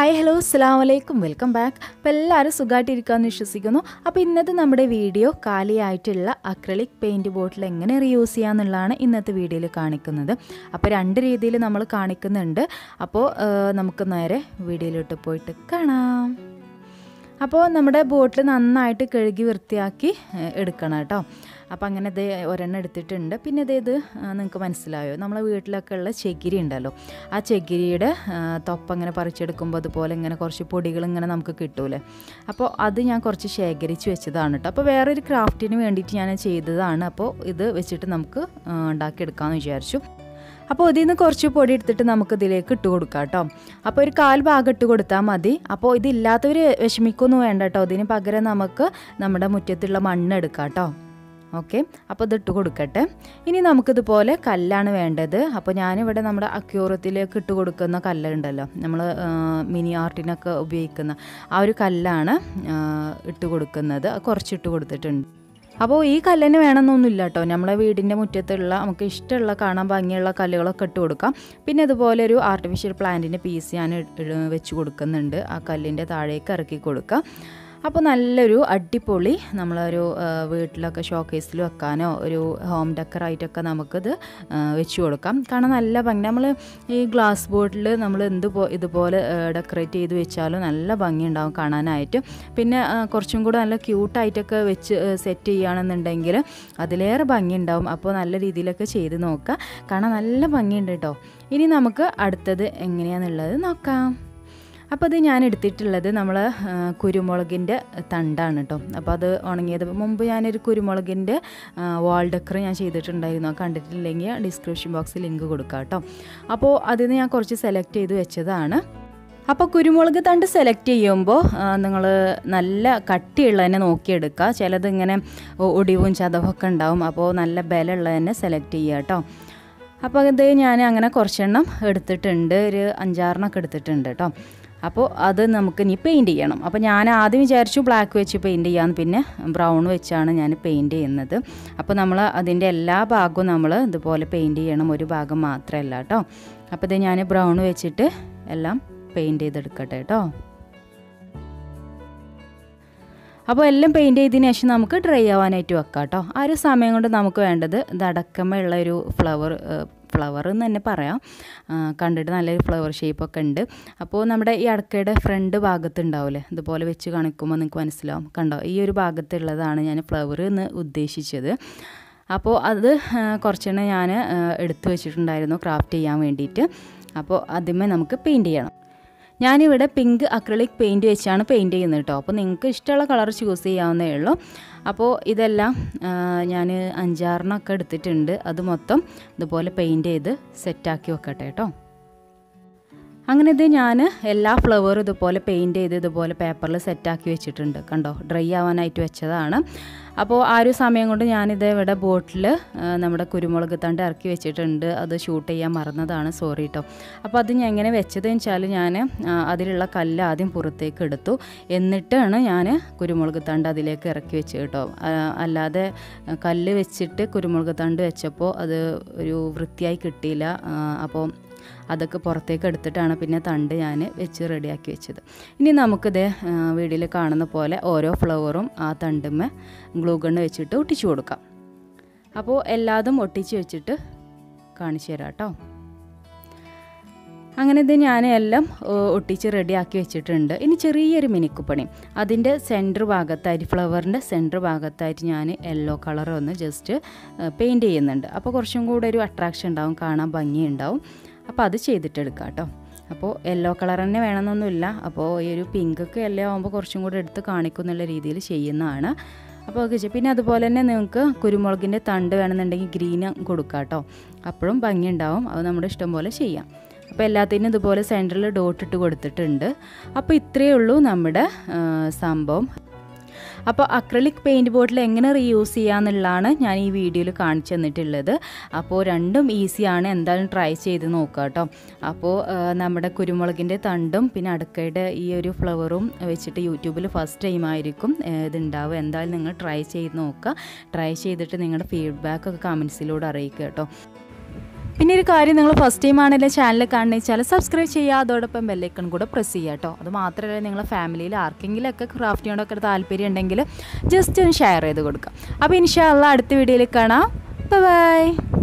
Hi hello അസ്സലാമു അലൈക്കും welcome back. അപ്പോൾ എല്ലാവരും സുഖമായിട്ടിരിക്കാമെന്ന് വിശ്വസിക്കുന്നു. അപ്പോൾ ഇന്നത്തെ നമ്മുടെ വീഡിയോ കാലിയായിട്ടുള്ള അക്രിലിക് പെയിൻറ്റ് ബോട്ടിൽ എങ്ങനെ റീയൂസ് ചെയ്യാമെന്നുള്ളതാണ് ഇന്നത്തെ വീഡിയോയിൽ കാണിക്കുന്നത്. അപ്പോൾ രണ്ട് രീതിയിൽ നമ്മൾ കാണിക്കുന്നുണ്ട്. അപ്പോൾ നമുക്ക് നേരെ വീഡിയോയിലോട്ട് പോയിട്ട് കാണാം. അപ്പോൾ നമ്മുടെ ബോട്ടിൽ നന്നായിട്ട് കഴുകി വൃത്തിയാക്കി എടുക്കണം കേട്ടോ. അപ്പോൾ അങ്ങനെ ഇത് ഒരെണ്ണം എടുത്തിട്ടുണ്ട്. പിന്നെ ഇത് നിങ്ങൾക്ക് മനസ്സിലായോ, നമ്മളെ വീട്ടിലൊക്കെ ഉള്ള ചകിരി ഉണ്ടല്ലോ, ആ ചകിരിയുടെ തൊപ്പ ഇങ്ങനെ പറിച്ചെടുക്കുമ്പോൾ അതുപോലെ ഇങ്ങനെ കുറച്ച് പൊടികൾ ഇങ്ങനെ നമുക്ക് കിട്ടൂലേ. അപ്പോൾ അത് ഞാൻ കുറച്ച് ശേഖരിച്ച് വെച്ചതാണ് കേട്ടോ. അപ്പോൾ വേറൊരു ക്രാഫ്റ്റിന് വേണ്ടിയിട്ട് ഞാൻ ചെയ്തതാണ്. അപ്പോൾ ഇത് വെച്ചിട്ട് നമുക്ക് ഉണ്ടാക്കിയെടുക്കാമെന്ന് വിചാരിച്ചു. അപ്പോൾ ഇതിൽ നിന്ന് കുറച്ച് പൊടി എടുത്തിട്ട് നമുക്ക് ഇതിലേക്ക് ഇട്ട് കൊടുക്കാം കേട്ടോ. അപ്പോൾ ഒരു 1/4 ഭാഗം ഇട്ട് കൊടുത്താൽ മതി. അപ്പോൾ ഇതില്ലാത്തവർ വിഷമിക്കൊന്നും വേണ്ട കേട്ടോ. ഇതിന് പകരം നമുക്ക് നമ്മുടെ മുറ്റത്തുള്ള മണ്ണ് എടുക്കാം കേട്ടോ. ഓക്കെ, അപ്പോൾ ഇതിട്ട് കൊടുക്കട്ടെ. ഇനി നമുക്കിതുപോലെ കല്ലാണ് വേണ്ടത്. അപ്പോൾ ഞാനിവിടെ നമ്മുടെ അക്യൂറത്തിലേക്ക് ഇട്ട് കൊടുക്കുന്ന കല്ലുണ്ടല്ലോ, നമ്മൾ മിനി ആർട്ടിനൊക്കെ ഉപയോഗിക്കുന്ന ആ ഒരു കല്ലാണ് ഇട്ട് കൊടുക്കുന്നത്. കുറച്ചിട്ട് കൊടുത്തിട്ടുണ്ട്. അപ്പോൾ ഈ കല്ലിന് വേണമെന്നൊന്നുമില്ല കേട്ടോ. നമ്മളെ വീടിൻ്റെ മുറ്റത്തുള്ള നമുക്ക് ഇഷ്ടമുള്ള കാണാൻ ഭംഗിയുള്ള കല്ലുകളൊക്കെ ഇട്ട് കൊടുക്കാം. പിന്നെ അതുപോലെ ഒരു ആർട്ടിഫിഷ്യൽ പ്ലാന്റിൻ്റെ പീസ് ഞാൻ വെച്ച് കൊടുക്കുന്നുണ്ട്. ആ കല്ലിൻ്റെ താഴേക്ക് ഇറക്കി കൊടുക്കാം. അപ്പോൾ നല്ലൊരു അടിപൊളി നമ്മളൊരു വീട്ടിലൊക്കെ ഷോക്കേസിൽ വെക്കാനോ ഒരു ഹോം ഡെക്കറായിട്ടൊക്കെ നമുക്കിത് വെച്ച് കൊടുക്കാം. കാരണം നല്ല ഭംഗി, നമ്മൾ ഈ ഗ്ലാസ് ബോട്ടിൽ നമ്മൾ ഇതുപോലെ ഡെക്കറേറ്റ് ചെയ്ത് വെച്ചാലും നല്ല ഭംഗി ഉണ്ടാവും കാണാനായിട്ട്. പിന്നെ കുറച്ചും കൂടെ നല്ല ക്യൂട്ടായിട്ടൊക്കെ വെച്ച് സെറ്റ് ചെയ്യുകയാണെന്നുണ്ടെങ്കിൽ അതിലേറെ ഭംഗി ഉണ്ടാവും. അപ്പോൾ നല്ല രീതിയിലൊക്കെ ചെയ്ത് നോക്കുക, കാണാൻ നല്ല ഭംഗിയുണ്ട് കേട്ടോ. ഇനി നമുക്ക് അടുത്തത് എങ്ങനെയാണെന്നുള്ളത് നോക്കാം. അപ്പോൾ അത് ഞാൻ എടുത്തിട്ടുള്ളത് നമ്മൾ കുരുമുളകിൻ്റെ തണ്ടാണ് കേട്ടോ. അപ്പോൾ അത് ഉണങ്ങിയത് മുമ്പ് ഞാനൊരു കുരുമുളകിൻ്റെ വാൾ ഡെക്കർ ഞാൻ ചെയ്തിട്ടുണ്ടായിരുന്നു. കണ്ടിട്ടില്ലെങ്കിൽ ഡിസ്ക്രിപ്ഷൻ ബോക്സിൽ ലിങ്ക് കൊടുക്കാം കേട്ടോ. അപ്പോൾ അതിൽ നിന്ന് ഞാൻ കുറച്ച് സെലക്ട് ചെയ്ത് വെച്ചതാണ്. അപ്പോൾ കുരുമുളക് തണ്ട് സെലക്ട് ചെയ്യുമ്പോൾ നിങ്ങൾ നല്ല കട്ടിയുള്ളതിനെ നോക്കിയെടുക്കുക. ചിലത് ഇങ്ങനെ ഒടിവും ചതവൊക്കെ ഉണ്ടാവും. അപ്പോൾ നല്ല ബലമുള്ളതിനെ സെലക്ട് ചെയ്യുക കേട്ടോ. അപ്പോൾ ഇത് ഞാൻ അങ്ങനെ കുറച്ചെണ്ണം എടുത്തിട്ടുണ്ട്, ഒരു 5-6 എടുത്തിട്ടുണ്ട് കേട്ടോ. അപ്പോൾ അത് നമുക്ക് ഇനി പെയിൻറ്റ് ചെയ്യണം. അപ്പോൾ ഞാൻ ആദ്യം വിചാരിച്ചു ബ്ലാക്ക് വെച്ച് പെയിൻറ്റ് ചെയ്യാമെന്ന്, പിന്നെ ബ്രൗൺ വെച്ചാണ് ഞാൻ പെയിൻറ്റ് ചെയ്യുന്നത്. അപ്പോൾ നമ്മൾ അതിൻ്റെ എല്ലാ ഭാഗവും നമ്മൾ ഇതുപോലെ പെയിൻറ്റ് ചെയ്യണം, ഒരു ഭാഗം മാത്രമല്ല കേട്ടോ. അപ്പോൾ ഇത് ഞാൻ ബ്രൗൺ വെച്ചിട്ട് എല്ലാം പെയിൻറ്റ് ചെയ്തെടുക്കട്ടെ കേട്ടോ. അപ്പോൾ എല്ലാം പെയിൻറ്റ് ചെയ്തതിന് ശേഷം നമുക്ക് ഡ്രൈ ആവാനായിട്ട് വെക്കാം കേട്ടോ. ആ ഒരു സമയം കൊണ്ട് നമുക്ക് വേണ്ടത് ഇത് അടക്കമുള്ള ഒരു ഫ്ലവർ എന്ന് തന്നെ പറയാം. കണ്ടിട്ട് നല്ലൊരു ഫ്ലവർ ഷേപ്പൊക്കെ ഉണ്ട്. അപ്പോൾ നമ്മുടെ ഈ അടക്കയുടെ ഫ്രണ്ട് ഭാഗത്ത് ഉണ്ടാവില്ലേ, ഇതുപോലെ വെച്ച് കാണിക്കുമ്പോൾ നിങ്ങൾക്ക് മനസ്സിലാവും. കണ്ടോ, ഈ ഒരു ഭാഗത്തുള്ളതാണ് ഞാൻ ഫ്ലവർ എന്ന് ഉദ്ദേശിച്ചത്. അപ്പോൾ അത് കുറച്ചെണ്ണം ഞാൻ എടുത്തു വെച്ചിട്ടുണ്ടായിരുന്നു ക്രാഫ്റ്റ് ചെയ്യാൻ വേണ്ടിയിട്ട്. അപ്പോൾ ആദ്യമേ നമുക്ക് പെയിൻറ്റ് ചെയ്യണം. ഞാനിവിടെ പിങ്ക് അക്രിലിക് പെയിൻറ്റ് വെച്ചാണ് പെയിൻറ്റ് ചെയ്യുന്നത് കേട്ടോ. അപ്പോൾ നിങ്ങൾക്ക് ഇഷ്ടമുള്ള കളർ ചൂസ് ചെയ്യാവുന്നേ ഉള്ളൂ. അപ്പോൾ ഇതെല്ലാം ഞാൻ 5-6 എടുത്തിട്ടുണ്ട്. അത് മൊത്തം ഇതുപോലെ പെയിൻറ്റ് ചെയ്ത് സെറ്റാക്കി വെക്കട്ടെ കേട്ടോ. അങ്ങനെ ഇത് ഞാൻ എല്ലാ ഫ്ലവറും ഇതുപോലെ പെയിൻറ്റ് ചെയ്ത് ഇതുപോലെ പേപ്പറിൽ സെറ്റാക്കി വെച്ചിട്ടുണ്ട്. കണ്ടോ, ഡ്രൈ ആവാനായിട്ട് വെച്ചതാണ്. അപ്പോൾ ആ ഒരു സമയം കൊണ്ട് ഞാനിത് ഇവിടെ ബോട്ടിൽ നമ്മുടെ കുരുമുളക് തണ്ട് ഇറക്കി വെച്ചിട്ടുണ്ട്. അത് ഷൂട്ട് ചെയ്യാൻ മറന്നതാണ്, സോറി കേട്ടോ. അപ്പോൾ അത് ഞാൻ എങ്ങനെ വെച്ചതെന്ന് വെച്ചാൽ ഞാൻ അതിലുള്ള കല്ല് ആദ്യം പുറത്തേക്ക് എടുത്തു, എന്നിട്ടാണ് ഞാൻ കുരുമുളക് തണ്ട് അതിലേക്ക് ഇറക്കി വെച്ചത് കേട്ടോ. അല്ലാതെ കല്ല് വെച്ചിട്ട് കുരുമുളക് തണ്ട് വെച്ചപ്പോൾ അത് ഒരു വൃത്തിയായി കിട്ടിയില്ല. അപ്പോൾ അതൊക്കെ പുറത്തേക്ക് എടുത്തിട്ടാണ് പിന്നെ തണ്ട് ഞാൻ വെച്ച് റെഡിയാക്കി വെച്ചത്. ഇനി നമുക്കിത് വീഡിയോയിൽ കാണുന്ന പോലെ ഓരോ ഫ്ലവറും ആ തണ്ടുമ്മേ ഗ്ലൂ ഗണ്ണ് വെച്ചിട്ട് ഒട്ടിച്ചു കൊടുക്കാം. അപ്പോൾ എല്ലാതും ഒട്ടിച്ച് വെച്ചിട്ട് കാണിച്ചു തരാം കേട്ടോ. അങ്ങനെ ഇത് ഞാൻ എല്ലാം ഒട്ടിച്ച് റെഡിയാക്കി വെച്ചിട്ടുണ്ട്. ഇനി ചെറിയൊരു മിനുക്കുപണി, അതിൻ്റെ സെൻറ്റർ ഭാഗത്തായിട്ട്, ഫ്ലവറിൻ്റെ സെൻറ്റർ ഭാഗത്തായിട്ട് ഞാൻ യെല്ലോ കളർ ഒന്ന് ജസ്റ്റ് പെയിൻറ്റ് ചെയ്യുന്നുണ്ട്. അപ്പോൾ കുറച്ചും കൂടെ ഒരു അട്രാക്ഷൻ ഉണ്ടാവും, കാണാൻ ഭംഗിയുണ്ടാവും. അപ്പോൾ അത് ചെയ്തിട്ടെടുക്കാം കേട്ടോ. അപ്പോൾ യെല്ലോ കളർ തന്നെ വേണമെന്നൊന്നുമില്ല. അപ്പോൾ ഈ ഒരു പിങ്കൊക്കെ യെല്ലോ ആകുമ്പോൾ കുറച്ചും കൂടെ എടുത്ത് കാണിക്കുന്നുള്ള രീതിയിൽ ചെയ്യുന്നതാണ്. അപ്പോൾ ഓക്കെ. പിന്നെ അതുപോലെ തന്നെ നിങ്ങൾക്ക് കുരുമുളകിൻ്റെ തണ്ട് വേണമെന്നുണ്ടെങ്കിൽ ഗ്രീൻ കൊടുക്കാം കേട്ടോ. അപ്പോഴും ഭംഗിയുണ്ടാവും. അത് നമ്മുടെ ഇഷ്ടം പോലെ ചെയ്യാം. അപ്പോൾ എല്ലാത്തിനും ഇതുപോലെ സെൻറ്ററിൽ ഡോട്ട് ഇട്ട് കൊടുത്തിട്ടുണ്ട്. അപ്പോൾ ഇത്രയേ ഉള്ളൂ നമ്മുടെ സംഭവം. അപ്പോൾ അക്രിലിക് പെയിൻറ്റ് ബോട്ടിൽ എങ്ങനെ റീയൂസ് ചെയ്യാമെന്നുള്ളതാണ് ഞാൻ ഈ വീഡിയോയിൽ കാണിച്ചു തന്നിട്ടുള്ളത്. അപ്പോൾ രണ്ടും ഈസിയാണ്, എന്തായാലും ട്രൈ ചെയ്ത് നോക്കുക കേട്ടോ. അപ്പോൾ നമ്മുടെ കുരുമുളകിൻ്റെ തണ്ടും പിന്നെ അടക്കയുടെ ഈ ഒരു ഫ്ലവറും വെച്ചിട്ട് യൂട്യൂബിൽ ഫസ്റ്റ് ടൈം ആയിരിക്കും ഇതുണ്ടാവുക. എന്തായാലും നിങ്ങൾ ട്രൈ ചെയ്ത് നോക്കുക. ട്രൈ ചെയ്തിട്ട് നിങ്ങളുടെ ഫീഡ്ബാക്ക് ഒക്കെ കമൻസിലൂടെ അറിയിക്കുക കേട്ടോ. പിന്നെ ഒരു കാര്യം, നിങ്ങൾ ഫസ്റ്റ് ടൈം ആണെങ്കിൽ ചാനൽ കാണുന്ന വെച്ചാൽ സബ്സ്ക്രൈബ് ചെയ്യുക, അതോടൊപ്പം ബെല്ലൈക്കൺ കൂടെ പ്രസ് ചെയ്യുക കേട്ടോ. അത് മാത്രമല്ല, നിങ്ങളുടെ ഫാമിലിയിൽ ആർക്കെങ്കിലുമൊക്കെ ക്രാഫ്റ്റിനോടൊക്കെ താല്പര്യം ഉണ്ടെങ്കിൽ ജസ്റ്റ് ഒന്ന് ഷെയർ ചെയ്ത് കൊടുക്കുക. അപ്പോൾ ഇൻഷാ അല്ലാഹ് അടുത്ത വീഡിയോയിൽ കാണാം. ബൈ.